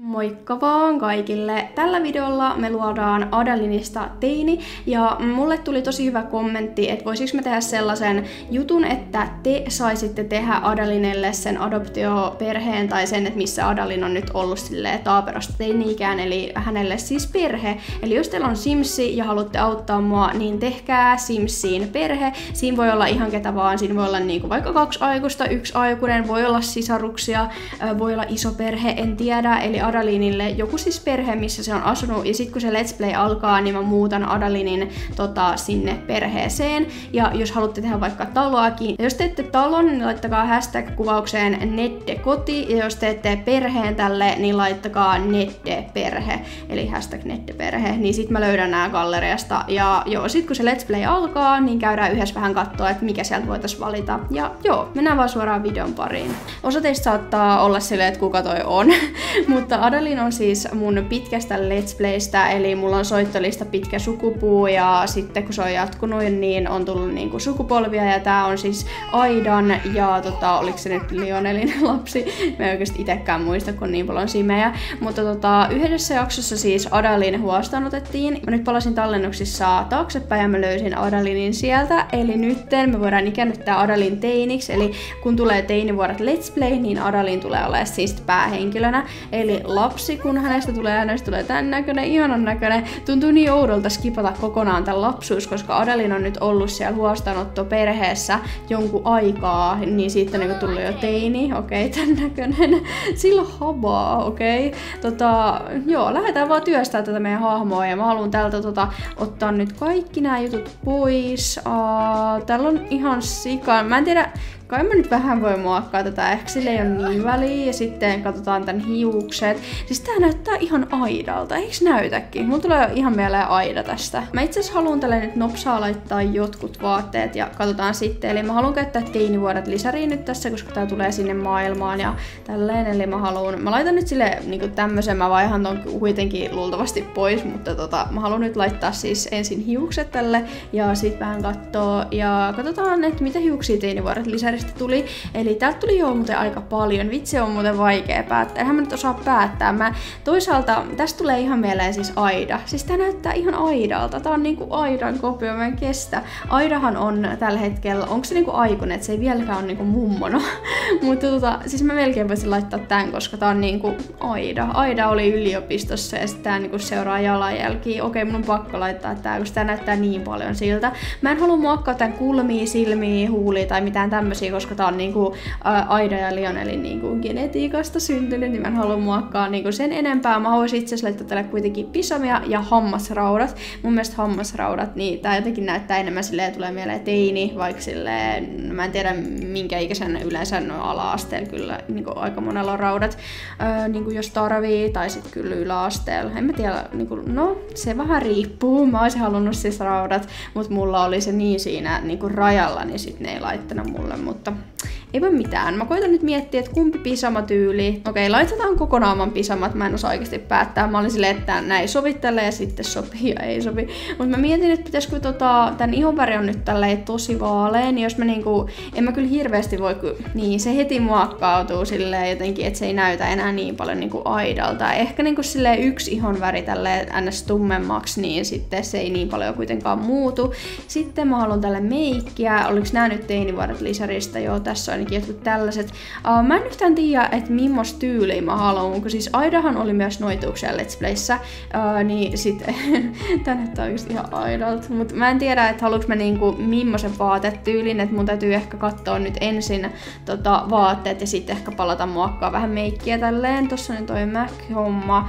Moikka vaan kaikille! Tällä videolla me luodaan Adalinista teini ja mulle tuli tosi hyvä kommentti, että voisiko mä tehdä sellaisen jutun, että te saisitte tehdä Adalinelle sen adoptioperheen tai sen, että missä Adalin on nyt ollut silleen taaperasta teini-ikään, eli hänelle siis perhe. Eli jos teillä on Simsi ja haluatte auttaa mua, niin tehkää Simsiin perhe. Siinä voi olla ihan ketä vaan, siinä voi olla niinku vaikka 2 aikuista, 1 aikuinen, voi olla sisaruksia, voi olla iso perhe, en tiedä, eli Adalinille joku siis perhe, missä se on asunut, ja sitten kun se Let's Play alkaa, niin mä muutan Adalinin sinne perheeseen, ja jos haluatte tehdä vaikka taloakin, ja jos teette talon, niin laittakaa hashtag-kuvaukseen neddekoti, ja jos teette perheen tälle, niin laittakaa neddeperhe, eli hashtag neddeperhe, niin sit mä löydän nää galleriasta, ja joo, sit kun se Let's Play alkaa, niin käydään yhdessä vähän katsoa, että mikä sieltä voitais valita, ja joo, mennään vaan suoraan videon pariin. Osa teistä saattaa olla silleen, että kuka toi on, mutta Adalin on siis mun pitkästä Let's Playstä, eli mulla on soittolista pitkä sukupuu ja sitten kun se on jatkunut, niin on tullut niinku sukupolvia ja tää on siis Aidan ja oliko se nyt Lionelin lapsi? Mä en oikeesti itekään muista, kun niin paljon simejä. Mutta yhdessä jaksossa siis Adalin huostaanotettiin. Mä nyt palasin tallennuksissa taaksepäin ja mä löysin Adalinin sieltä, eli nytten me voidaan ikäännyttää Adalin teiniksi, eli kun tulee teinivuodet Let's Play, niin Adalin tulee olemaan siis päähenkilönä. Eli lapsi, kun hänestä tulee tän näköinen, ihanan näköinen. Tuntuu niin oudolta skipata kokonaan tän lapsuus, koska Adalin on nyt ollut siellä huostaanottoperheessä jonkun aikaa, niin siitä on niinku tullut jo teini, okei, tän näköinen. Sillä on habaa, okei. Joo, lähdetään vaan työstää tätä meidän hahmoa, ja mä haluan täältä ottaa nyt kaikki nämä jutut pois. Täällä on ihan sikan, mä en tiedä, kai mä nyt vähän voi muokkaa tätä, ehkä sille ei ole niin väliä, ja sitten katsotaan tän hiukset. Siis tää näyttää ihan Aidalta, eiks näytäkin? Mulla tulee ihan mieleen Aida tästä. Mä itse asiassa haluan tälle nyt nopsaa laittaa jotkut vaatteet ja katsotaan sitten. Eli mä haluan käyttää teinivuodet lisäriin nyt tässä, koska tää tulee sinne maailmaan ja tälleen. Eli mä laitan nyt sille niinku tämmösen, mä vaihan ton kuitenkin luultavasti pois, mutta mä haluan nyt laittaa siis ensin hiukset tälle ja sit vähän kattoo ja katsotaan, että mitä hiuksia teinivuodet lisäristä tuli. Eli täältä tuli jo muuten aika paljon. Vitsi, on muuten vaikea päättää. Eihän mä nyt osaa päättää. Toisaalta tästä tulee ihan mieleen siis Aida. Siis tää näyttää ihan Aidalta. Tää on niinku Aidan kopio, mä en kestä. Aidahan on tällä hetkellä, onko se niinku aikuinen, että se ei vieläkään ole niinku mummona. Mutta siis mä melkein voisin laittaa tän, koska tää on niinku Aida. Aida oli yliopistossa ja sitten tää niinku seuraa jalanjälkiä. Okei, mun on pakko laittaa tää, koska tää näyttää niin paljon siltä. Mä en halua muokkaa tän kulmia, silmiä, huulia tai mitään tämmösiä, koska tää on niinku Aida ja Lionelin niinku genetiikasta syntynyt, niin mä en halua muokkaa niinku sen enempää. Mä haluaisin itse asiassa laittaa tälle kuitenkin pisamia ja hammasraudat. Mun mielestä hammasraudat, niin tää jotenkin näyttää enemmän silleen, tulee mieleen teini, vaikka silleen, mä en tiedä minkä ikäisen yleensä ala-asteella kyllä niinku aika monella on raudat, niinku jos tarvii, tai sit kyllä yläasteella. En mä tiedä, niinku, no se vähän riippuu. Mä oisin halunnut siis raudat, mut mulla oli se niin siinä niinku rajalla, niin sit ne ei laittanut mulle, mutta eipä mitään. Mä koitan nyt miettiä, että kumpi pisamatyyli. Okei, laitetaan kokonaan pisamat. Mä en osaa oikeasti päättää. Mä olin silleen, että näin sovi tälle ja sitten sopii ja ei sovi. Mutta mä mietin, että pitäisikö tän ihonväri on nyt tälleen tosi vaalea, niin jos mä niinku, en mä kyllä hirveästi voi, niin se heti muokkautuu silleen jotenkin, että se ei näytä enää niin paljon niinku Aidalta. Ehkä niinku silleen yksi ihonväri tälleen ns tummemmaksi, niin sitten se ei niin paljon kuitenkaan muutu. Sitten mä haluan tälle meikkiä. Oliks nää nyt teinivuodet lisäristä? Joo, tässä on jotkut tällaiset. Mä en yhtään tiedä, että millaista tyyliä mä haluan, kun siis Aidahan oli myös noituuksia Let's Playssä, niin sitten tää näyttää oikeesti ihan Aidalta, mutta mä en tiedä, että haluanko mä niinku millaisen vaatetyylin, että mun täytyy ehkä katsoa nyt ensin vaatteet ja sitten ehkä palata muokkaa vähän meikkiä tälleen. Tossa on toi MAC-homma.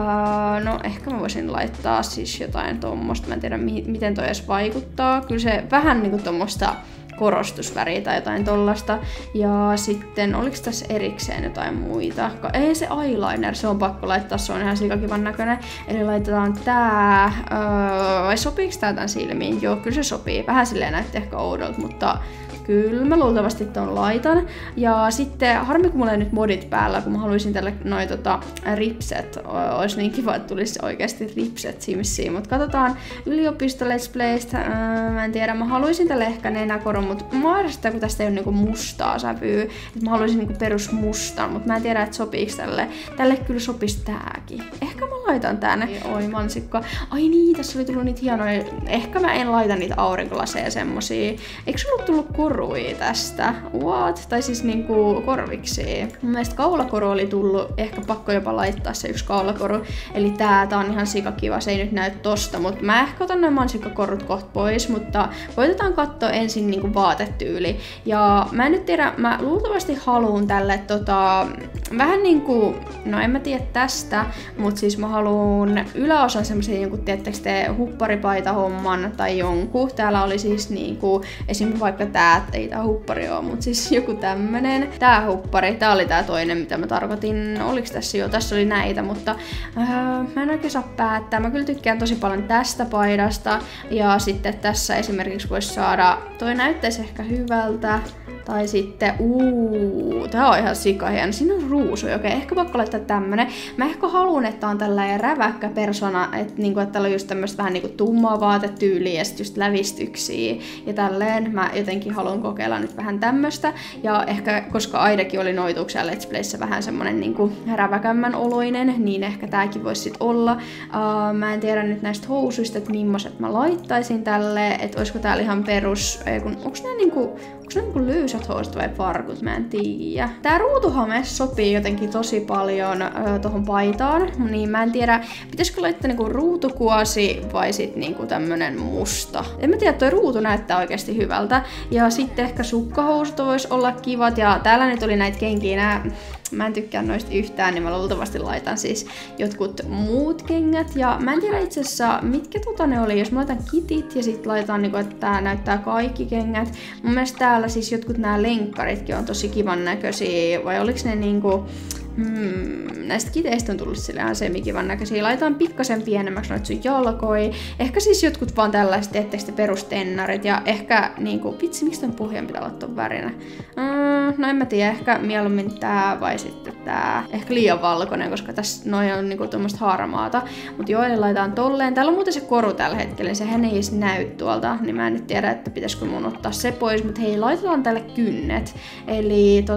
No ehkä mä voisin laittaa siis jotain tommosta, mä en tiedä miten toi edes vaikuttaa. Kyllä se vähän niinku tommosta korostusväriä tai jotain tollasta. Ja sitten, oliks tässä erikseen jotain muita? Ei se eyeliner, se on pakko laittaa, se on ihan sikakivan näköinen. Eli laitetaan tää. Vai sopiiks tää tän silmiin? Joo, kyllä se sopii. Vähän silleen näytti ehkä oudolta, mutta Kyllä, mä luultavasti ton laitan. Ja sitten harmi kun mulla ei nyt modit päällä, kun mä haluaisin tälle noi ripset. Ois niin kiva, että tulisi oikeasti ripset Simsiin. Mut katsotaan yliopisto Let's Playstä. Mä en tiedä, mä haluaisin tälle ehkä nenäkoron, mut mä arvostan, kun tästä ei ole niinku mustaa sävyä. Et mä haluaisin niinku perus mustan, mut mä en tiedä, että sopiiks tälle. Tälle kyllä sopis tääkin. Ehkä mä laitan tänne. Oi mansikka. Ai niin, tässä oli tullut niitä hienoja. Ehkä mä en laita niitä aurinkolaseja semmosia. Eikö sulla tullut korui tästä? What? Tai siis niinku korviksi. Mun mielestä kaulakoru oli tullut. Ehkä pakko jopa laittaa se yksi kaulakoru. Eli tää on ihan sikakiva. Se ei nyt näy tosta, mutta mä ehkä otan noin mansikkakorut kohta pois. Mutta koitetaan katsoa ensin niinku vaatetyyli. Ja mä en nyt tiedä, mä luultavasti haluun tälle vähän niinku, no en mä tiedä tästä, mutta siis mä haluun yläosan semmosen jonkun, tiettekö te, hupparipaita homman tai jonkun. Täällä oli siis niinku, esim. Vaikka tää, ei tää huppari oo, mut siis joku tämmönen. Tää huppari, tää oli tää toinen, mitä mä tarkoitin. Oliks tässä jo? Tässä oli näitä, mutta mä en oikein saa päättää. Mä kyllä tykkään tosi paljon tästä paidasta. Ja sitten tässä esimerkiksi voisi saada, toi näyttäisi ehkä hyvältä. Tai sitten, tää on ihan sikahieno. Siinä on ruusuja, okei, ehkä pakko laittaa tämmönen. Mä ehkä haluun, että on tällainen räväkkä persona, että niinku, että täällä on just tämmöstä vähän niinku tummaa vaatetyyliä ja sit just lävistyksiä. Ja tälleen mä jotenkin haluan kokeilla nyt vähän tämmöstä. Ja ehkä, koska Aidakin oli noituksia Let's Playssä vähän semmonen niinku räväkämmän oloinen, niin ehkä tääkin voisi sit olla. Mä en tiedä nyt näistä housuista, että millaiset mä laittaisin tälle, että olisiko täällä ihan perus, onks nää niinku löysät housut vai farkut, mä en tiedä. Tää ruutuhame sopii jotenkin tosi paljon tohon paitaan, niin mä en tiedä, pitäisikö laittaa niinku ruutukuosi vai sit niinku tämmönen musta. En mä tiedä, toi ruutu näyttää oikeasti hyvältä. Ja sitten ehkä sukkahousut vois olla kivat, ja täällä nyt oli näitä kenkiä, mä en tykkää noista yhtään, niin mä luultavasti laitan siis jotkut muut kengät. Ja mä en tiedä itse asiassa, mitkä ne oli, jos mä laitan kitit ja sit laitan, niinku, että tää näyttää kaikki kengät. Mun mielestä täällä siis jotkut nää lenkkaritkin on tosi kivan näköisiä, vai oliks ne niinku... näistä kiteistä on tullut silleen semikivan näköisiä. Laitaan pikkasen pienemmäksi noita sun jalkoi. Ehkä siis jotkut vaan tällaiset, etteikö te perustennarit. Ja ehkä niinku, vitsi, miksi tämän pohjan pitää olla ton värinä? No en mä tiedä, ehkä mieluummin tää vai sitten tää. Ehkä liian valkoinen, koska tässä noin on niinku tommoista harmaata. Mut joo, eli laitaan tolleen. Täällä on muuten se koru tällä hetkellä, niin sehän ei edes näy tuolta. Niin mä en nyt tiedä, että pitäisikö mun ottaa se pois. Mut hei, laitetaan tälle kynnet. Eli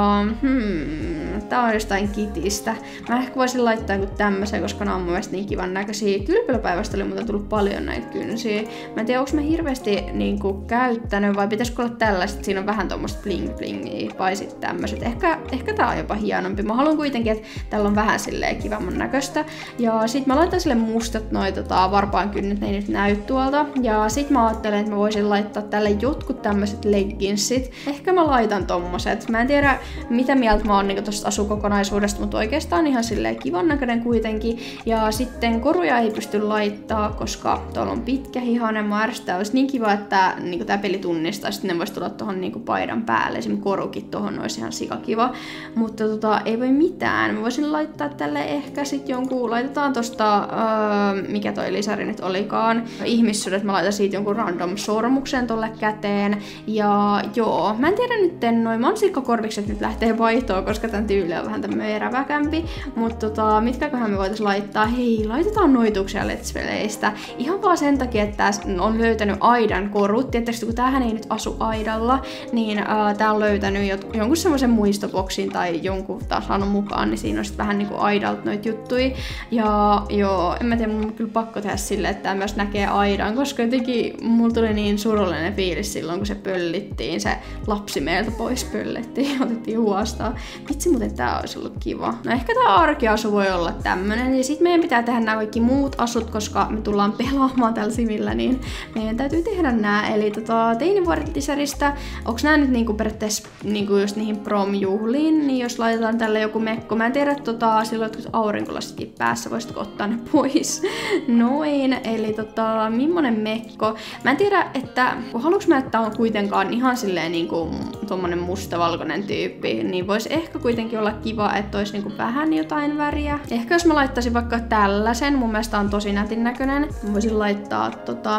tää on jostain kitistä. Mä ehkä voisin laittaa joku tämmösen, koska ne on mun mielestä niin kivan näköisiä. Kylpylöpäivästä oli muuten tullut paljon näitä kynsiä. Mä en tiedä, onko mä hirveästi niinku käyttänyt vai pitäisikö olla tällaiset. Siinä on vähän tommoista bling blingiä vai sit tämmöset. Ehkä tää on jopa hienompi. Mä haluan kuitenkin, että tällä on vähän silleen kivamman näköistä. Ja sit mä laitan sille mustat noi varpaan kynnet, ne ei nyt näy tuolta. Ja sit mä ajattelen, että mä voisin laittaa tälle jotkut tämmöset legginsit. Ehkä mä laitan tommoset. Mä en tiedä, mitä mieltä mä oon niinku tosta asukokonaisuudesta, mutta oikeastaan ihan silleen kivan näköinen kuitenkin. Ja sitten koruja ei pysty laittaa, koska tuolla on pitkä hihanen. Mä ärsyttää, olisi niin kiva, että niinku tää peli tunnistaa, sitten ne vois tulla tohon niinku paidan päälle. Esimerkiksi korukin tohon olisi ihan sikakiva. Mutta ei voi mitään. Mä voisin laittaa tälle ehkä sit jonkun, laitetaan tosta, mikä toi lisäri nyt olikaan, ihmissuudet, mä laitan siitä jonkun random sormuksen tolle käteen. Ja joo, mä en tiedä nyt, noin mansikkakorvikset nyt lähtee vaihtoon, koska tän tyyli on vähän tämmönen eräväkämpi. Mutta mitkäköhän me voitais laittaa? Hei, laitetaan noituksia Let's Playstä. Ihan vaan sen takia, että on löytänyt aidan korut. Tietysti kun tämähän ei nyt asu aidalla, niin tää on löytänyt jonkun semmoisen muistoboksin tai jonkun taas saanut mukaan, niin siinä on sit vähän niinku aidalta noita juttui. Ja joo, en mä tiedä, mun on kyllä pakko tehdä silleen, että tää myös näkee aidan, koska jotenkin mulla tuli niin surullinen fiilis silloin, kun se pöllittiin, se lapsi meiltä pois pöllettiin, otettiin huostaan. Vitsi, muuten tää olisi ollut kiva. No ehkä tää arkiasu voi olla tämmönen, ja sit meidän pitää tehdä nämä kaikki muut asut, koska me tullaan pelaamaan tällä Simillä, niin meidän täytyy tehdä nää. Eli teinivuodet lisäristä, onks nää nyt niinku periaatteessa niinku just niihin prom-juhliin, niin jos laitetaan tälle joku mekko, mä en tiedä silloin jotkut aurinkolasitkin päässä, voisitko ottaa ne pois. Noin, eli millainen mekko. Mä en tiedä, että haluuks mä, että on kuitenkaan ihan silleen niinku tommonen mustavalkoinen tyyppi, niin voisi ehkä kuitenkin olla kiva, että olisi niinku vähän jotain väriä. Ehkä jos mä laittaisin vaikka tällaisen, mun mielestä on tosi nätin näköinen. Mä voisin laittaa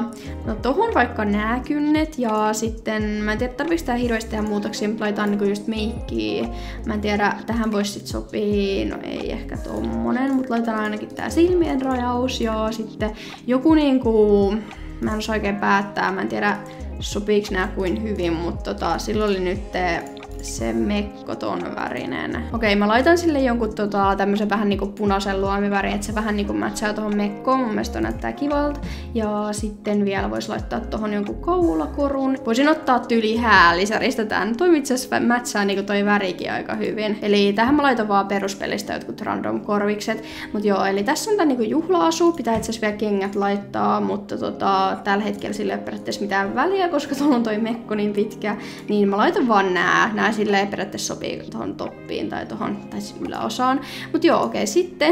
tohon vaikka nää kynnet ja sitten mä en tiedä tarviiks tää hirveästi tehdä muutoksia, mutta laitaan niinku just meikkiä. Mä en tiedä, tähän voisi sit sopii, no ei ehkä tommonen, mutta laitan ainakin tää silmien rajaus ja sitten joku niinku, mä en osaa oikein päättää, mä en tiedä sopiiks nää kuin hyvin, mutta silloin oli nyt se mekko ton värinen. Okei, mä laitan sille jonkun tämmösen vähän niinku punaisen luomivärin, että se vähän niinku matchaa tohon mekkoon. Mun mielestä näyttää kivalta. Ja sitten vielä vois laittaa tohon jonkun kaulakorun. Voisin ottaa tyyli häälisäristä tän. Toi itse asiassa matchaa niinku toi värikin aika hyvin. Eli tähän mä laitan vaan peruspelistä jotkut random korvikset. Mut joo, eli tässä on tää niinku juhla-asu. Pitää itse asiassa vielä kengät laittaa, mutta tällä hetkellä sillä ei ole periaatteessa mitään väliä, koska tuolla on toi mekko niin pitkä. Niin mä laitan vaan nää silleen periaatteessa sopii tohon toppiin tai siis yläosaan. Mut joo, okei, sitten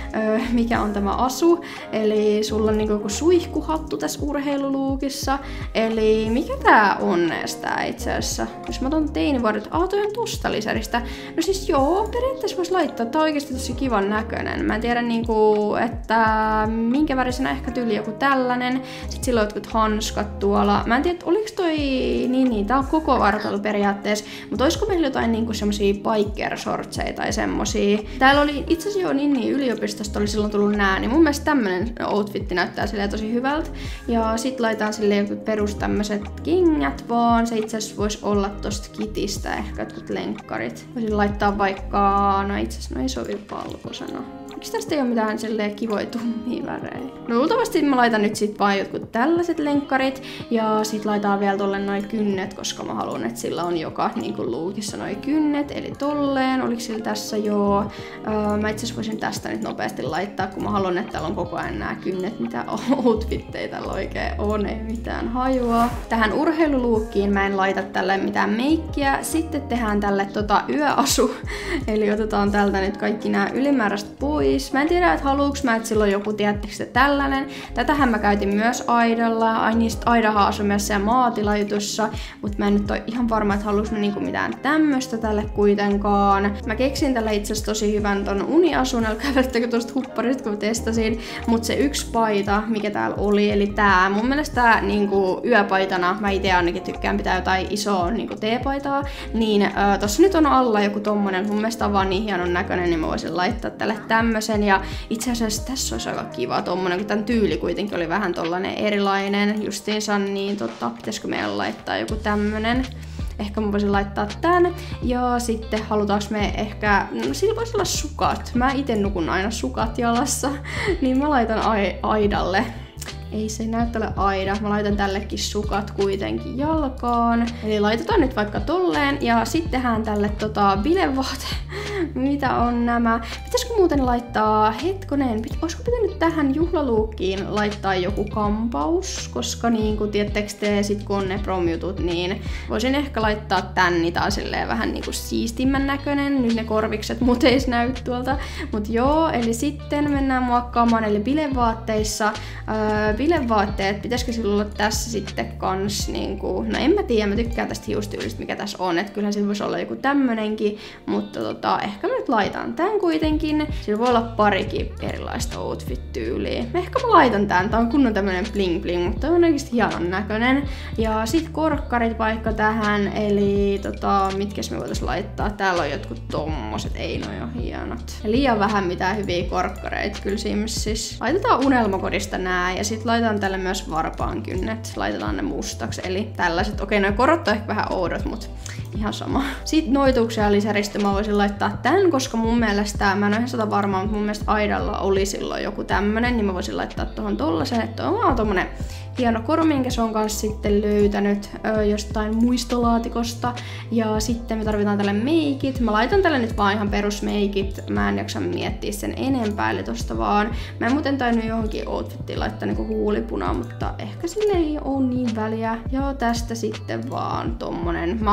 mikä on tämä asu? Eli sulla on niinku joku suihkuhattu tässä urheiluluukissa. Eli mikä tää on tää itse asiassa? Jos mä otan teinivuodet, toi on tosta lisäristä. No siis joo, periaatteessa vois laittaa, tää on oikeesti tosi kivan näköinen. Mä en tiedä niinku, että minkä värisenä, ehkä tyyli joku tällainen. Sitten sillä on jotkut hanskat tuolla. Mä en tiedä, oliks toi, niin tää on koko vartalo periaatteessa. Mutta olisiko meillä jotain niinku semmosia biker-shortseja tai semmosia? Täällä oli itse asiassa jo niin yliopistosta oli silloin tullut nää, niin mun mielestä tämmönen outfitti näyttää silleen tosi hyvältä. Ja sit laitan silleen jotkut perus tämmöset kengät vaan. Se itse asiassa vois olla tosta kitistä ehkä jotkut lenkkarit. Voisin laittaa vaikka, no itse asiassa ei sovi valkoisena. Miksi tästä ei oo mitään silleen kivoja tummia värejä? No luultavasti mä laitan nyt sit vaan jotkut tällaiset lenkkarit ja sit laitaan vielä tolle noi kynnet, koska mä haluan, että sillä on joka niinku luukissa noi kynnet, eli tolleen. Oliks sillä tässä joo? Mä itse asiassa voisin tästä nyt nopeasti laittaa, kun mä haluan, että täällä on koko ajan nää kynnet, mitä outfitteja tällä oikein on, ei mitään hajua. Tähän urheiluluukkiin mä en laita tälle mitään meikkiä. Sitten tehdään tälle yöasu, eli otetaan tältä nyt kaikki nää ylimääräiset pois. Mä en tiedä, että haluuks mä, että sillä on joku, tiettekö tällainen. Tätähän mä käytin myös Aidalla. Aidahan asui myös siellä maatilajutussa, mutta mä en nyt ole ihan varma, että haluuks mä niinku mitään tämmöstä tälle kuitenkaan. Mä keksin tällä itse asiassa tosi hyvän ton uniasun, älkää välttäkö tosta hupparista, kun testasin. Mut se yksi paita, mikä täällä oli, eli tää, mun mielestä tää niinku yöpaitana, mä ite ainakin tykkään pitää jotain isoa niinku teepaitaa, niin tossa nyt on alla joku tommonen, mun mielestä on vaan niin hienon näköinen, niin mä voisin laittaa tälle tämmösen. Ja itse asiassa tässä olisi aika kiva tommonen, kun tän tyyli kuitenkin oli vähän tollanen erilainen justiinsa, niin pitäisikö meidän laittaa joku tämmönen. Ehkä mä voisin laittaa tän. Ja sitten halutaanko me ehkä, no sillä voisi olla sukat. Mä ite nukun aina sukat jalassa, niin mä laitan Aidalle. Ei se näyttele Aida. Mä laitan tällekin sukat kuitenkin jalkaan. Eli laitetaan nyt vaikka tolleen. Ja sitten tehdään tälle bilevaate. Mitä on nämä? Pitäisikö muuten laittaa, hetkonen, olisiko pitänyt tähän juhlaluukkiin laittaa joku kampaus? Koska niinku, tiettekö te, sit kun on ne prom-jutut, niin voisin ehkä laittaa tän, niin taas silleen vähän niinku siistimmän näköinen. Nyt ne korvikset mut ei näy tuolta. Mut joo, eli sitten mennään muokkaamaan, eli bilevaatteissa. Bilevaatteet, pitäisikö sillä olla tässä sitten kans niinku, no en mä tiedä, mä tykkään tästä hiustyylistä, mikä tässä on, että kyllähän sillä voisi olla joku tämmönenkin, mutta ehkä mä nyt laitan tän kuitenkin. Sillä voi olla parikin erilaista outfit-tyyliä. Ehkä mä laitan tän, tää on kunnon tämmönen bling bling, mutta on oikeesti hienon näköinen. Ja sit korkkarit vaikka tähän, eli mitkäs me voitais laittaa, täällä on jotkut tommoset, ei noi oo hienot. Ja liian vähän mitään hyviä korkkareita kyllä siis. Laitetaan unelmakodista nää ja sit laitan tälle myös varpaankynnet. Laitetaan ne mustaksi, eli tällaiset. Okei, noi korot on ehkä vähän oudot, mut ihan sama. Sitten noituksia ja lisäristä mä voisin laittaa tän, koska mun mielestä, mä en ole ihan varma, mutta mun mielestä Aidalla oli silloin joku tämmönen, niin mä voisin laittaa tohon tollasen, että on tommonen hieno koru, minkä se on kanssa sitten löytänyt jostain muistolaatikosta. Ja sitten me tarvitaan tälle meikit. Mä laitan tälle nyt vaan ihan perusmeikit. Mä en jaksa miettiä sen enempää, eli tosta vaan. Mä en muuten tainnut johonkin outfittiin laittaa niinku huulipunaa, mutta ehkä sille ei oo niin väliä. Ja tästä sitten vaan tommonen. Mä haluan vaan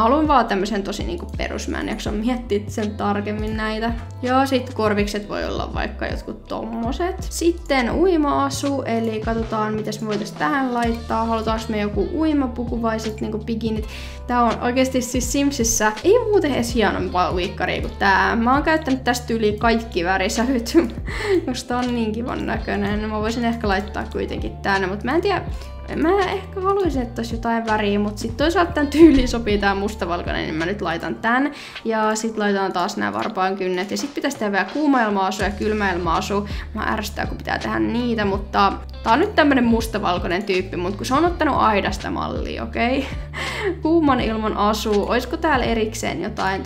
vaan tämmösen tosi niinku perus, mä en jaksa miettiä sen tarkemmin näitä. Ja sit korvikset voi olla vaikka jotkut tommoset. Sitten uima-asu, eli katsotaan mitäs me voitais tähän laittaa. Halutaanko me joku uimapuku vai sit niinku bikinit. Tää on oikeesti siis Simsissä ei muuten edes hienompaa uikkaria kuin tää. Mä oon käyttänyt tästä yli kaikki värisävyt, jos tää on niin kivan näköinen. Mä voisin ehkä laittaa kuitenkin tänne, mutta mä en tiedä. Mä ehkä haluaisin, että olisi jotain väriä, mutta sitten toisaalta tän tyyliin sopii tää mustavalkoinen, niin mä nyt laitan tän. Ja sit laitan taas nämä varpaankynnet. Ja sit pitäisi tehdä vielä kuuma ilma-asu ja kylmä ilma-asu. Mä ärsyttää, kun pitää tehdä niitä, mutta tää on nyt tämmönen mustavalkoinen tyyppi, mutta kun se on ottanut aidasta mallia, okei? Kuuman ilman asu. Oisko täällä erikseen jotain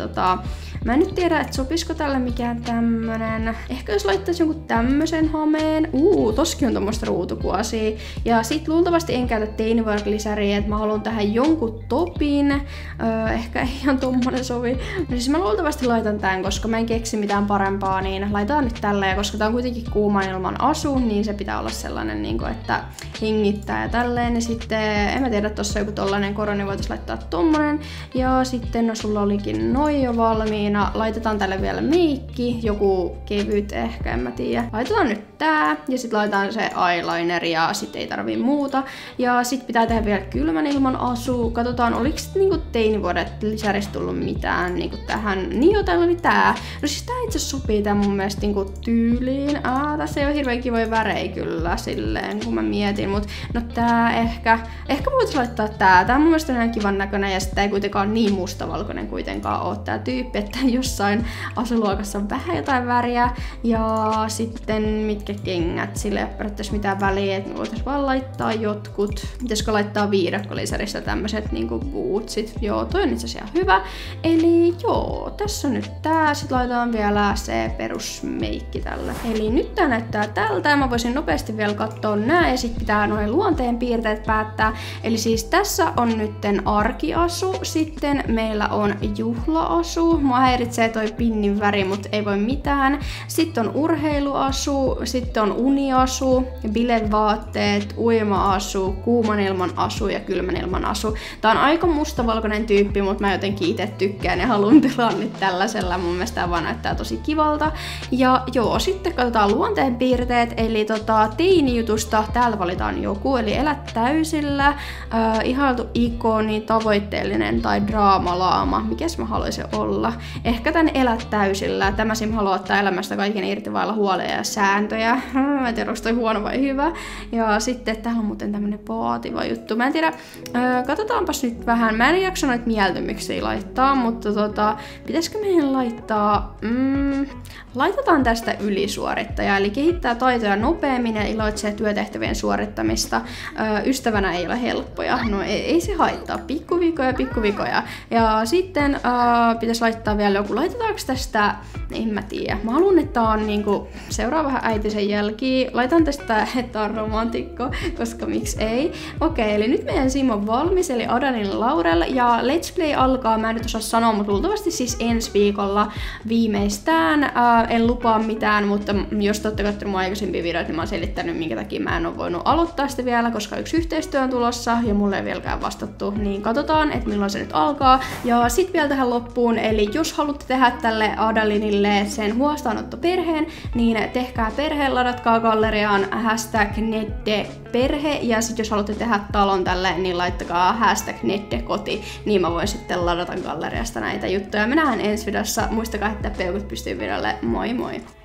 mä en nyt tiedä, että sopisiko tälle mikään tämmönen. Ehkä jos laittaisi jonkun tämmösen hameen. Toskin on tommoista ruutukuosia. Ja sit luultavasti en käytä teiniwork-lisäriä, että mä haluan tähän jonkun topin. Ehkä ei ihan tommonen sovi. No siis mä luultavasti laitan tän, koska mä en keksi mitään parempaa, niin laitetaan nyt tälleen. Koska tää on kuitenkin kuuman ilman asu, niin se pitää olla sellainen, niin kuin, että hengittää ja tälleen. Ja sitten, en mä tiedä, tossa joku tollanen koroni voitais laittaa tommonen. Ja sitten, no sulla olikin noi jo valmiina. Laitetaan tälle vielä meikki, joku kevyt ehkä, en mä tiedä. Laitetaan nyt tää, ja sit laitetaan se eyeliner, ja sit ei tarvii muuta. Ja sit pitää tehdä vielä kylmän ilman asu. Katsotaan, oliks niinku teinivuodet lisärissä tullut mitään niinku tähän. Niin jo, täällä oli tää. No siis tää itse sopii tää mun mielestä niinku tyyliin. Tässä ei oo hirveän kivoja värejä kyllä silleen, kun mä mietin, mut no tää ehkä voitais laittaa tää. Tää on mun mielestä ihan kivan näköinen, ja sit tää ei kuitenkaan niin mustavalkoinen kuitenkaan oo tää tyyppi, että jossain asuluokassa on vähän jotain väriä. Ja sitten mitkä kengät, sille ei ole periaatteessa mitään väliä, että me voitais vaan laittaa jotkut. Pitäisikö laittaa viidakkolisäristä tämmöset niinku bootsit? Joo, toi on itse asiassa hyvä. Eli joo, tässä on nyt tää. Sitten laitetaan vielä se perusmeikki tällä. Eli nyt tää näyttää tältä. Mä voisin nopeasti vielä katsoa nää, ja sit pitää noin luonteen piirteet päättää. Eli siis tässä on nytten arkiasu, sitten meillä on juhlaasu. Mua häiritsee toi pinnin väri, mutta ei voi mitään. Sitten on urheiluasu, sitten on uniasu, bilevaatteet, uima-asu, kuuman ilman asu ja kylmän ilman asu. Tää on aika mustavalkoinen tyyppi, mutta mä jotenkin itse tykkään ja haluan tilaa nyt tällaisella. Mun mielestä tää vaan näyttää tosi kivalta. Ja joo, sitten katsotaan luonteenpiirteet, eli teinijutusta täältä valitaan joku, eli elä täysillä, ihailtu ikoni, tavoitteellinen tai draamalaama. Mikäs mä haluaisin olla? Ehkä tän elä täysillä. Tämä sim haluaa ottaa elämästä kaiken irti vailla huoleja ja sääntöjä. Mä en tiedä, onko toi huono vai hyvä. Ja sitten täällä on muuten tämmönen vaativa juttu. Mä en tiedä, katsotaanpas nyt vähän. Mä en jaksa noita mieltymyksiä laittaa, mutta pitäisikö meidän laittaa... Laitetaan tästä ylisuorittaja, eli kehittää taitoja nopeammin ja iloitsee työtehtävien suorittamista. Ystävänä ei ole helppoja. No ei se haittaa. Pikkuvikoja. Ja sitten pitäisi laittaa vielä joku. Laitetaanko tästä? En mä tiedä. Mä haluan, että tää on niinku, seuraa vähän äitisen jälkiä. Laitan tästä, että on romantikko, koska miksi ei. Okei, eli nyt meidän sim on valmis, eli Adanin Laurel. Ja Let's Play alkaa, mä en nyt osaa sanoa, mutta luultavasti siis ensi viikolla viimeistään. En lupaa mitään, mutta jos te olette katsonut mun aikaisempia videoita, niin mä oon selittänyt, minkä takia mä en oo voinut aloittaa sitä vielä, koska yksi yhteistyö on tulossa ja mulle ei vieläkään vastattu, niin katsotaan, että milloin se nyt alkaa. Ja sit vielä tähän loppuun, eli jos haluatte tehdä tälle Adalinille sen huostaanottoperheen, niin tehkää perhe, ladatkaa galleriaan #netdeperhe, ja sit jos haluatte tehdä talon tälle, niin laittakaa #neddekoti, niin mä voin sitten ladata galleriasta näitä juttuja. Me nähdään ensi videossa, muistakaa, että peukut pystyy videolle. Moi moi!